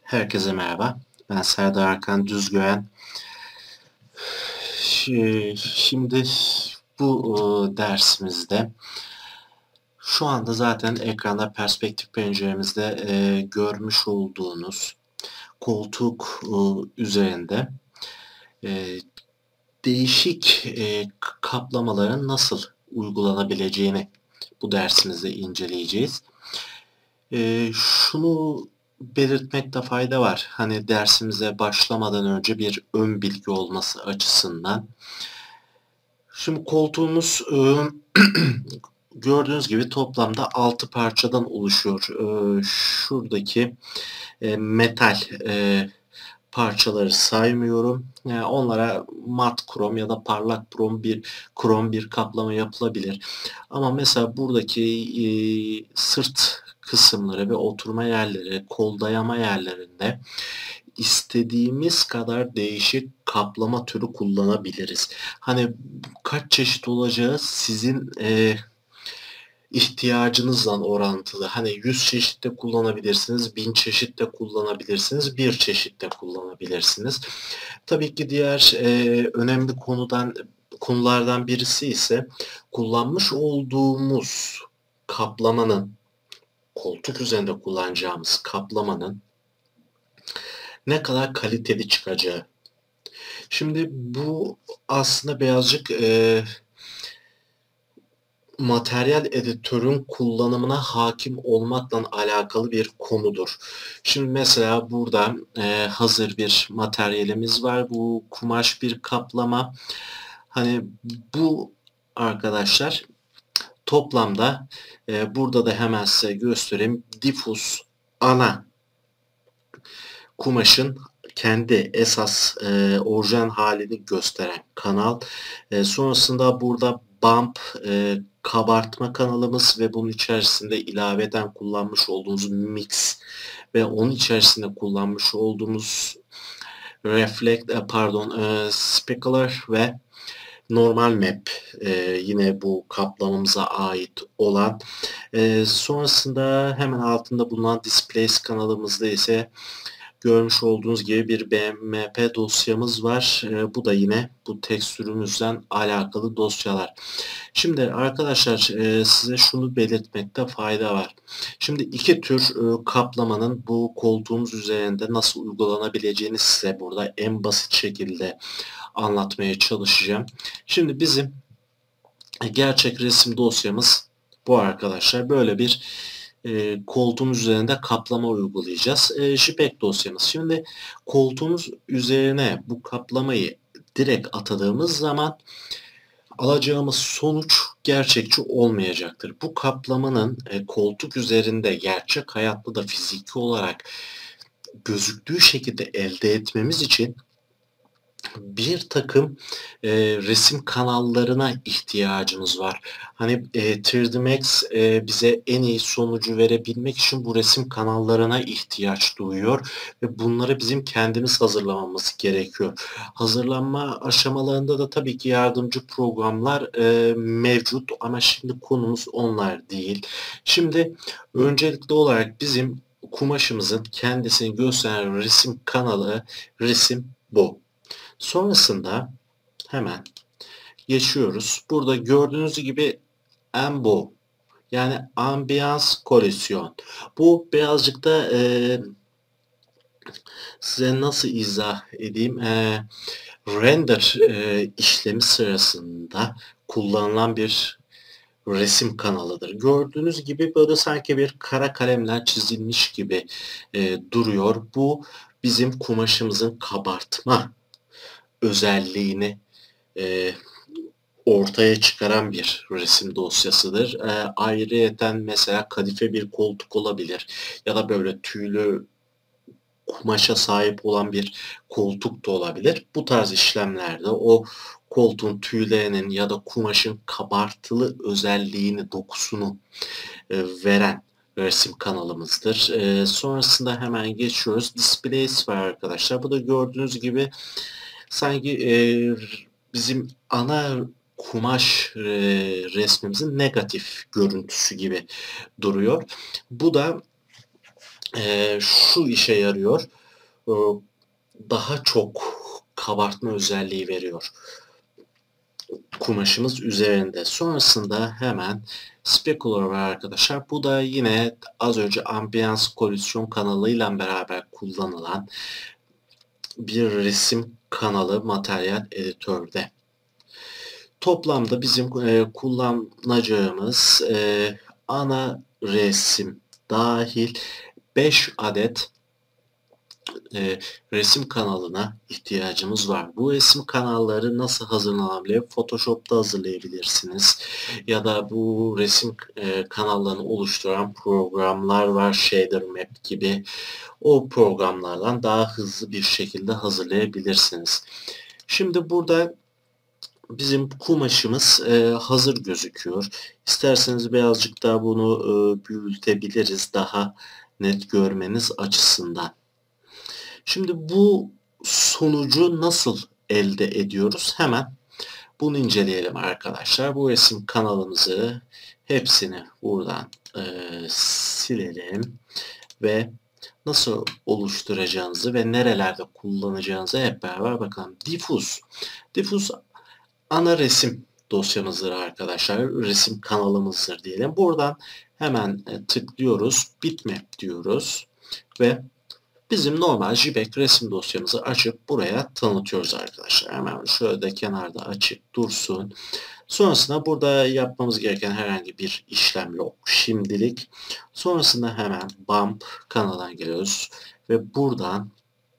Herkese merhaba. Ben Serdar Hakan Düzgören. Şimdi bu dersimizde şu anda zaten ekranda perspektif penceremizde görmüş olduğunuz koltuk üzerinde e, değişik kaplamaların nasıl uygulanabileceğini bu dersimizde inceleyeceğiz. Şunu belirtmekte fayda var. Hani dersimize başlamadan önce bir ön bilgi olması açısından. Şimdi koltuğumuz gördüğünüz gibi toplamda 6 parçadan oluşuyor. Şuradaki metal parçaları saymıyorum. Yani onlara mat krom ya da parlak krom bir kaplama yapılabilir. Ama mesela buradaki sırt kısımları ve oturma yerleri, kol dayama yerlerinde istediğimiz kadar değişik kaplama türü kullanabiliriz. Hani kaç çeşit olacağı sizin ihtiyacınızla orantılı. Hani 100 çeşitte kullanabilirsiniz, 1000 çeşitte kullanabilirsiniz, bir çeşitte kullanabilirsiniz. Tabii ki diğer önemli konulardan birisi ise kullanmış olduğumuz kaplamanın, koltuk üzerinde kullanacağımız kaplamanın ne kadar kaliteli çıkacağı. Şimdi bu aslında birazcık materyal editörün kullanımına hakim olmakla alakalı bir konudur. Şimdi mesela burada hazır bir materyalimiz var. Bu kumaş bir kaplama. Hani bu arkadaşlar toplamda burada da hemen size göstereyim. Difus ana kumaşın kendi esas orijinal halini gösteren kanal. Sonrasında burada bump kabartma kanalımız ve bunun içerisinde ilaveten kullanmış olduğumuz mix ve onun içerisinde kullanmış olduğumuz specular ve normal map yine bu kaplamamıza ait olan. Sonrasında hemen altında bulunan displays kanalımızda ise görmüş olduğunuz gibi bir BMP dosyamız var. Bu da yine bu tekstürümüzden alakalı dosyalar. Şimdi arkadaşlar size şunu belirtmekte fayda var. Şimdi iki tür kaplamanın bu koltuğumuz üzerinde nasıl uygulanabileceğini size burada en basit şekilde anlatmaya çalışacağım. Şimdi bizim gerçek resim dosyamız bu arkadaşlar. Böyle bir koltuğumuz üzerinde kaplama uygulayacağız. JPEG dosyamız. Şimdi koltuğumuz üzerine bu kaplamayı direkt atadığımız zaman alacağımız sonuç gerçekçi olmayacaktır. Bu kaplamanın koltuk üzerinde gerçek hayatta da fiziki olarak gözüktüğü şekilde elde etmemiz için bir takım resim kanallarına ihtiyacımız var. Hani 3D Max bize en iyi sonucu verebilmek için bu resim kanallarına ihtiyaç duyuyor ve bunları bizim kendimiz hazırlamamız gerekiyor. Hazırlanma aşamalarında da tabii ki yardımcı programlar mevcut ama şimdi konumuz onlar değil. Şimdi öncelikli olarak bizim kumaşımızın kendisini gösteren resim kanalı resim bu. Sonrasında hemen geçiyoruz. Burada gördüğünüz gibi Ambo yani ambiyans koalisyon. Bu birazcık da size nasıl izah edeyim? Render işlemi sırasında kullanılan bir resim kanalıdır. Gördüğünüz gibi böyle sanki bir kara kalemle çizilmiş gibi duruyor. Bu bizim kumaşımızın kabartma özelliğini e, ortaya çıkaran bir resim dosyasıdır. Ayrıyeten mesela kadife bir koltuk olabilir ya da böyle tüylü kumaşa sahip olan bir koltuk da olabilir. Bu tarz işlemlerde o koltuğun tüylerinin ya da kumaşın kabartılı özelliğini, dokusunu veren resim kanalımızdır. Sonrasında hemen geçiyoruz. Displays var arkadaşlar. Bu da gördüğünüz gibi sanki bizim ana kumaş resmimizin negatif görüntüsü gibi duruyor. Bu da şu işe yarıyor. E, Daha çok kabartma özelliği veriyor kumaşımız üzerinde. Sonrasında hemen specular var arkadaşlar. Bu da yine az önce ambiyans kolüsyon kanalıyla beraber kullanılan bir resim kanalı materyal editörde. Toplamda bizim kullanacağımız ana resim dahil 5 adet resim kanalına ihtiyacımız var. Bu resim kanalları nasıl hazırlanabilir? Photoshop'ta hazırlayabilirsiniz. Ya da bu resim kanallarını oluşturan programlar var. Shader Map gibi. O programlardan daha hızlı bir şekilde hazırlayabilirsiniz. Şimdi burada bizim kumaşımız hazır gözüküyor. İsterseniz birazcık daha bunu büyütebiliriz daha net görmeniz açısından. Şimdi bu sonucu nasıl elde ediyoruz? Hemen bunu inceleyelim arkadaşlar. Bu resim kanalımızı hepsini buradan silelim ve nasıl oluşturacağınızı ve nerelerde kullanacağınızı hep beraber bakalım. Diffuse. Diffuse ana resim dosyamızdır arkadaşlar. Resim kanalımızdır diyelim. Buradan hemen tıklıyoruz. Bitmap diyoruz ve bizim normal JPEG resim dosyamızı açıp buraya tanıtıyoruz arkadaşlar. Hemen şöyle de kenarda açık dursun. Sonrasında burada yapmamız gereken herhangi bir işlem yok şimdilik. Sonrasında hemen bump kanalına geliyoruz ve buradan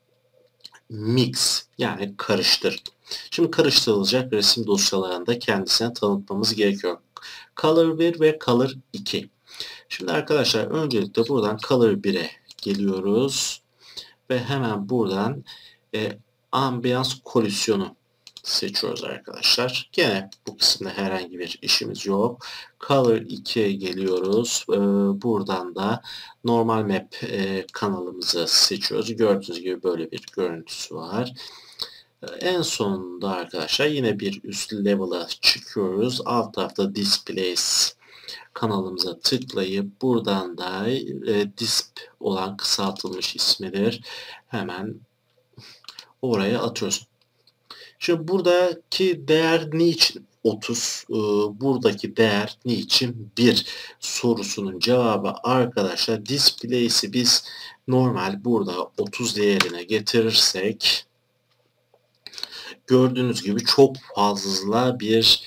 mix yani karıştır. Şimdi karıştırılacak resim dosyalarında kendisine tanıtmamız gerekiyor. Color 1 ve Color 2. Şimdi arkadaşlar öncelikle buradan Color 1'e geliyoruz. Ve hemen buradan ambiyans kolüsyonu seçiyoruz arkadaşlar. Gene bu kısımda herhangi bir işimiz yok. Color 2'ye geliyoruz. Buradan da normal map kanalımızı seçiyoruz. Gördüğünüz gibi böyle bir görüntüsü var. En sonunda arkadaşlar yine bir üst level'a çıkıyoruz. Alt tarafta displays kanalımıza tıklayıp buradan da disp olan kısaltılmış ismidir. Hemen oraya atıyoruz. Şimdi buradaki değer niçin 30? Buradaki değer niçin 1 sorusunun cevabı arkadaşlar displays'i biz normal burada 30 değerine getirirsek gördüğünüz gibi çok fazla bir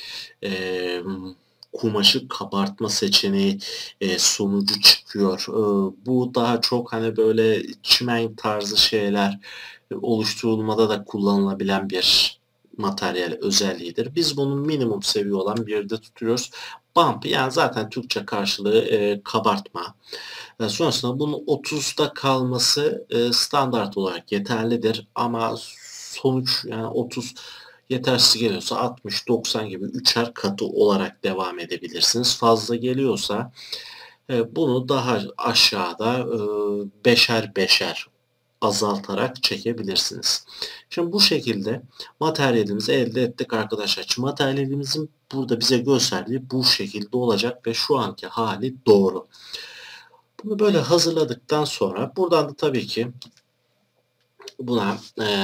kumaşı kabartma seçeneği sonucu çıkıyor. Bu daha çok hani böyle çimen tarzı şeyler oluşturulmada da kullanılabilen bir materyal özelliğidir. Biz bunun minimum seviye olan bir de tutuyoruz. Bump yani zaten Türkçe karşılığı kabartma. Sonrasında bunun 30'da kalması standart olarak yeterlidir ama sonuç yani 30 yetersiz geliyorsa 60-90 gibi üçer katı olarak devam edebilirsiniz. Fazla geliyorsa bunu daha aşağıda beşer beşer azaltarak çekebilirsiniz. Şimdi bu şekilde materyalimizi elde ettik arkadaşlar. Şimdi materyalimizin burada bize gösterdiği bu şekilde olacak ve şu anki hali doğru. Bunu böyle hazırladıktan sonra buradan da tabii ki buna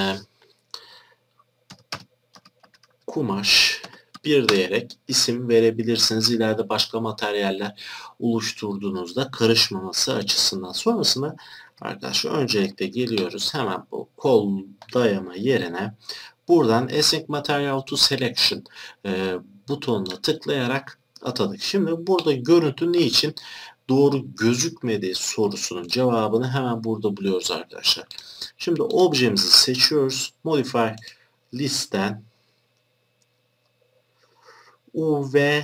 kumaş 1 diyerek isim verebilirsiniz. İleride başka materyaller oluşturduğunuzda karışmaması açısından. Sonrasında arkadaşlar öncelikle geliyoruz. Hemen bu kol dayama yerine buradan Async Material to Selection butonuna tıklayarak atadık. Şimdi burada görüntü niçin doğru gözükmediği sorusunun cevabını hemen burada buluyoruz arkadaşlar. Şimdi objemizi seçiyoruz. Modify list'ten UV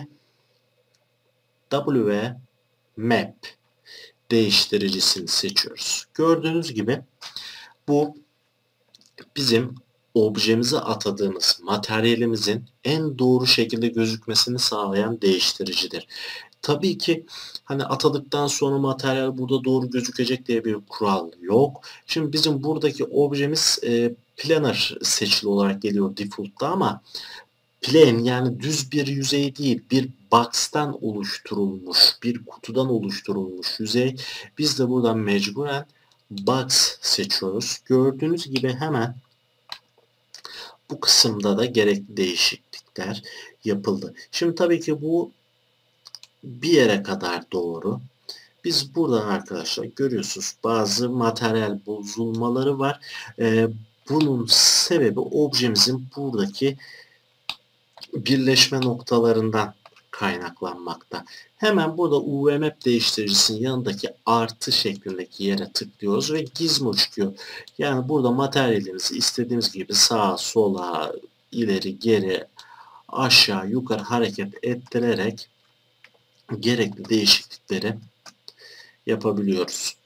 W Map değiştiricisini seçiyoruz. Gördüğünüz gibi bu bizim objemize atadığımız materyalimizin en doğru şekilde gözükmesini sağlayan değiştiricidir. Tabii ki hani atadıktan sonra materyal burada doğru gözükecek diye bir kural yok. Şimdi bizim buradaki objemiz planner seçili olarak geliyor default'ta ama Plain yani düz bir yüzey değil, bir box'tan oluşturulmuş, bir kutudan oluşturulmuş yüzey. Biz de buradan mecburen box seçiyoruz. Gördüğünüz gibi hemen bu kısımda da gerekli değişiklikler yapıldı. Şimdi tabii ki bu bir yere kadar doğru. Biz buradan arkadaşlar görüyorsunuz bazı materyal bozulmaları var. Bunun sebebi objemizin buradaki birleşme noktalarından kaynaklanmakta. Hemen burada UV-Map değiştiricisinin yanındaki artı şeklindeki yere tıklıyoruz ve gizmo çıkıyor. Yani burada materyalimizi istediğimiz gibi sağa, sola, ileri, geri, aşağı, yukarı hareket ettirerek gerekli değişiklikleri yapabiliyoruz.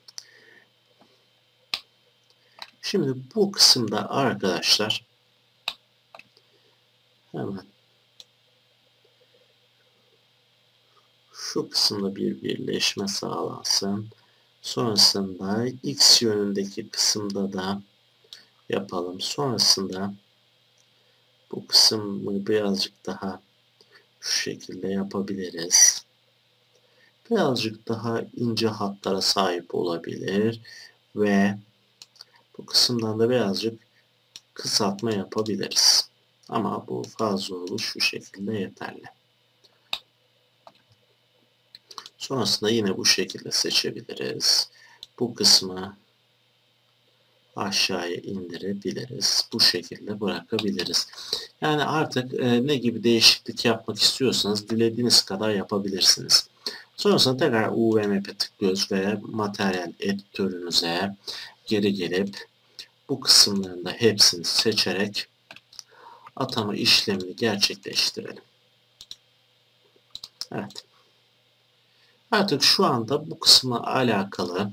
Şimdi bu kısımda arkadaşlar hemen şu kısımda bir birleşme sağlansın. Sonrasında X yönündeki kısımda da yapalım. Sonrasında bu kısmı birazcık daha şu şekilde yapabiliriz. Birazcık daha ince hatlara sahip olabilir ve bu kısımdan da birazcık kısaltma yapabiliriz. Ama bu fazla olur. Şu şekilde yeterli. Sonrasında yine bu şekilde seçebiliriz. Bu kısmı aşağıya indirebiliriz. Bu şekilde bırakabiliriz. Yani artık ne gibi değişiklik yapmak istiyorsanız dilediğiniz kadar yapabilirsiniz. Sonrasında tekrar UV-Map'e tıklıyoruz ve materyal editörümüze geri gelip bu kısımların da hepsini seçerek atama işlemini gerçekleştirelim. Evet. Artık şu anda bu kısmla alakalı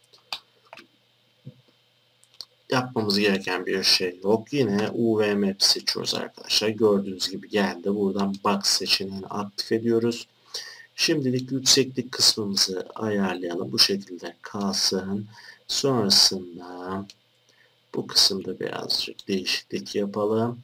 yapmamız gereken bir şey yok. Yine UV-Map seçiyoruz arkadaşlar. Gördüğünüz gibi geldi. Buradan Box seçeneğini aktif ediyoruz. Şimdilik yükseklik kısmımızı ayarlayalım. Bu şekilde kalsın. Sonrasında bu kısımda birazcık değişiklik yapalım.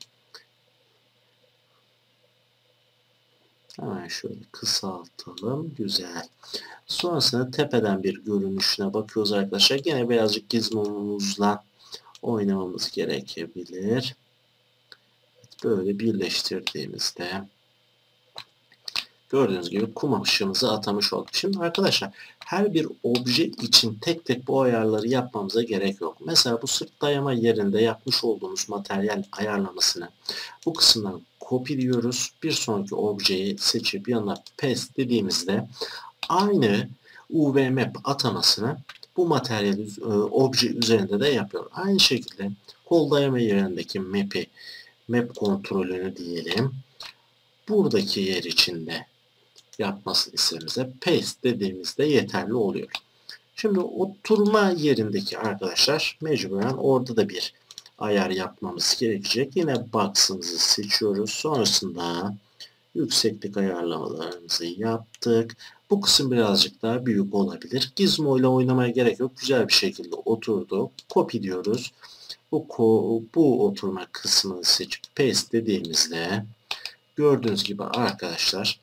Hemen şöyle kısaltalım. Güzel. Sonrasında tepeden bir görünüşüne bakıyoruz arkadaşlar. Yine birazcık gizmomuzla oynamamız gerekebilir. Böyle birleştirdiğimizde gördüğünüz gibi kumaşımızı atamış olduk. Şimdi arkadaşlar her bir obje için tek tek bu ayarları yapmamıza gerek yok. Mesela bu sırt dayama yerinde yapmış olduğumuz materyal ayarlamasını bu kısımdan kopyalıyoruz. Bir sonraki objeyi seçip yanına paste dediğimizde aynı UV-Map atamasını bu materyal obje üzerinde de yapıyor. Aynı şekilde kol dayama yerindeki map kontrolünü diyelim. Buradaki yer içinde yapmasını istediğimizde paste dediğimizde yeterli oluyor. Şimdi oturma yerindeki arkadaşlar mecburen orada da bir ayar yapmamız gerekecek. Yine box'ımızı seçiyoruz. Sonrasında yükseklik ayarlamalarımızı yaptık. Bu kısım birazcık daha büyük olabilir. Gizmo ile oynamaya gerek yok. Güzel bir şekilde oturdu. Copy diyoruz. Bu oturma kısmını seçip paste dediğimizde gördüğünüz gibi arkadaşlar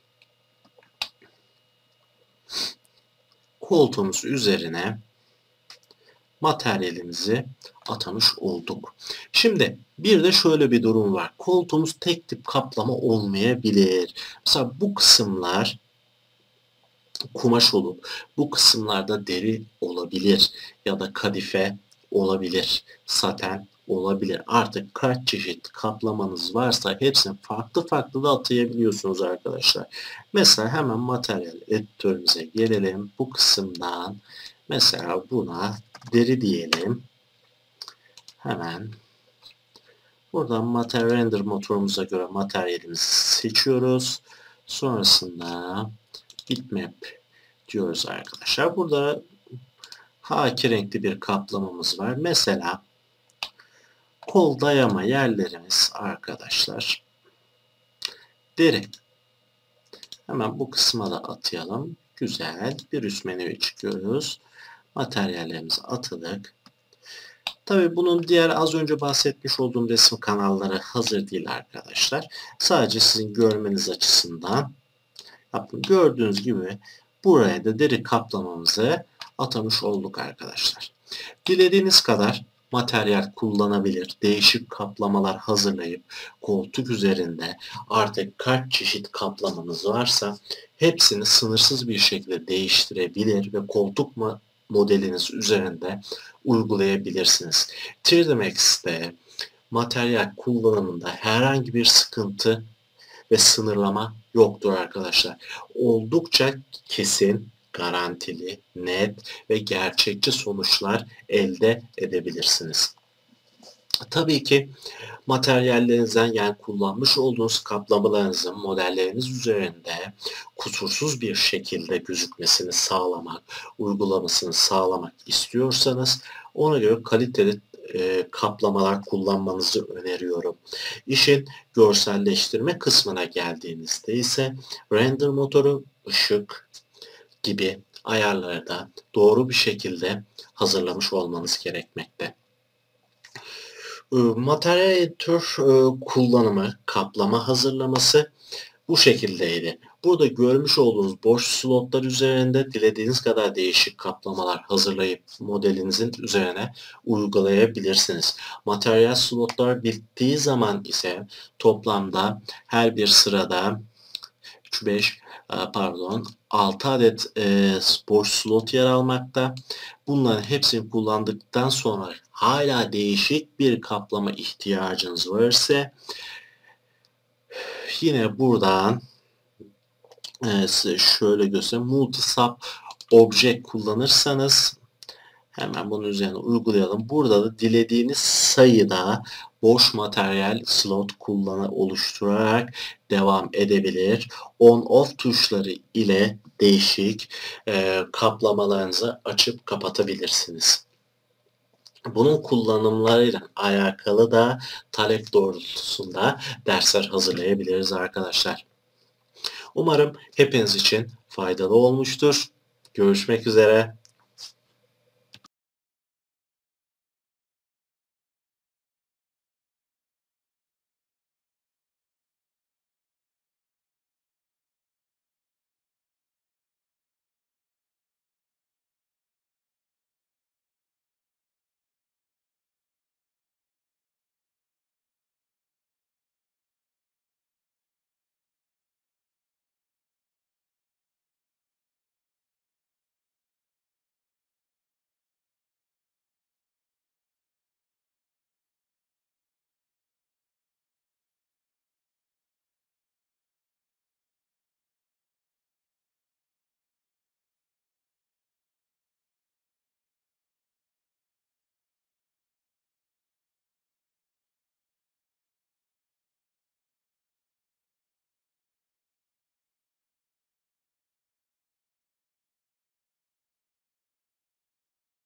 koltuğumuz üzerine materyalimizi atamış olduk. Şimdi bir de şöyle bir durum var. Koltuğumuz tek tip kaplama olmayabilir. Mesela bu kısımlar kumaş olup bu kısımlarda deri olabilir ya da kadife olabilir, saten olabilir. Artık kaç çeşit kaplamanız varsa hepsini farklı farklı da atayabiliyorsunuz arkadaşlar. Mesela hemen materyal editörümüze gelelim. Bu kısımdan mesela buna deri diyelim. Hemen buradan Material Render motorumuza göre materyalimizi seçiyoruz. Sonrasında bitmap diyoruz arkadaşlar. Burada haki renkli bir kaplamamız var. Mesela kol dayama yerlerimiz arkadaşlar deri. Hemen bu kısma da atayalım. Güzel. Bir üst menüye çıkıyoruz. Materyallerimizi atadık. Tabii bunun diğer az önce bahsetmiş olduğum resim kanalları hazır değil arkadaşlar. Sadece sizin görmeniz açısından yaptım. Gördüğünüz gibi buraya da deri kaplamamızı atamış olduk arkadaşlar. Dilediğiniz kadar materyal kullanabilir, değişik kaplamalar hazırlayıp koltuk üzerinde artık kaç çeşit kaplamanız varsa hepsini sınırsız bir şekilde değiştirebilir ve koltuk modeliniz üzerinde uygulayabilirsiniz. 3D Max'te materyal kullanımında herhangi bir sıkıntı ve sınırlama yoktur arkadaşlar. Oldukça kesin, garantili, net ve gerçekçi sonuçlar elde edebilirsiniz. Tabii ki materyallerinizden yani kullanmış olduğunuz kaplamalarınızın modelleriniz üzerinde kusursuz bir şekilde gözükmesini sağlamak, uygulamasını sağlamak istiyorsanız ona göre kaliteli kaplamalar kullanmanızı öneriyorum. İşin görselleştirme kısmına geldiğimizde ise render motoru, ışık gibi ayarları da doğru bir şekilde hazırlamış olmanız gerekmekte. Materyal editör kullanımı, kaplama hazırlaması bu şekildeydi. Burada görmüş olduğunuz boş slotlar üzerinde dilediğiniz kadar değişik kaplamalar hazırlayıp modelinizin üzerine uygulayabilirsiniz. Materyal slotlar bittiği zaman ise toplamda her bir sırada 3, 5, 6 adet boş slot yer almakta. Bunların hepsini kullandıktan sonra hala değişik bir kaplama ihtiyacınız varsa yine buradan size şöyle göstereyim. Multi-Sub Object kullanırsanız hemen bunun üzerine uygulayalım. Burada da dilediğiniz sayıda boş materyal slot oluşturarak devam edebilir. On-off tuşları ile değişik kaplamalarınızı açıp kapatabilirsiniz. Bunun kullanımlarıyla alakalı da talep doğrultusunda dersler hazırlayabiliriz arkadaşlar. Umarım hepiniz için faydalı olmuştur. Görüşmek üzere.